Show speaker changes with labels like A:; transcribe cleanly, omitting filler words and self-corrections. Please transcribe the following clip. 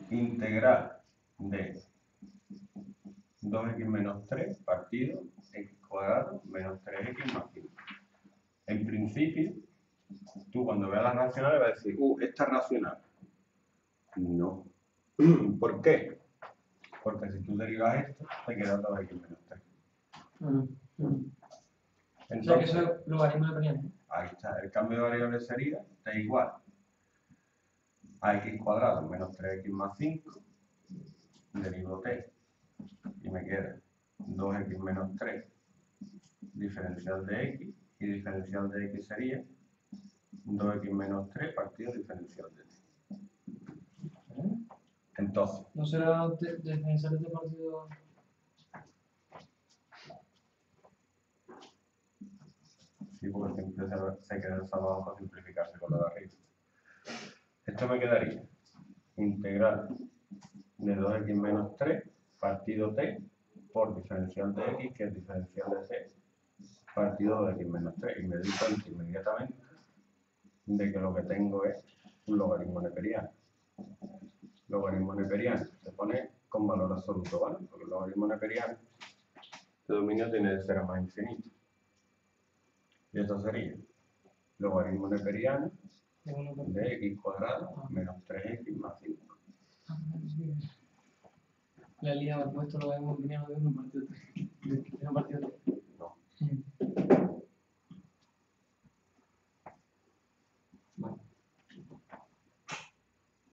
A: integral de 2x menos 3 partido x cuadrado menos 3x más 5. En principio, tú cuando veas las racionales vas a decir, esta es racional. No. ¿Por qué? Porque si tú derivas esto, te queda 2x menos 3. Entonces, o sea que eso es logaritmo neperiano. Ahí está. El cambio de variable sería t igual a x cuadrado menos 3x más 5, derivo t, y me queda 2x menos 3 diferencial de x, y diferencial de x sería 2x menos 3 partido diferencial de t. Entonces, ¿no será diferencial de partido? Sí, porque siempre se queda el abajo para simplificarse con lo de arriba. Esto me quedaría integral de 2x menos 3 partido t por diferencial de x, que es diferencial de t, partido de x menos 3. Y me doy cuenta inmediatamente de que lo que tengo es un logaritmo neperiano. Logaritmo neperiano se pone con valor absoluto, ¿vale? Porque el logaritmo neperiano, este dominio tiene de 0 más infinito. Y esto sería logaritmo neperiano de x cuadrado menos 3x más 5. La liado, puesto logaritmo neperiano de 1 partido 3. ¿De 1 partido 3? No.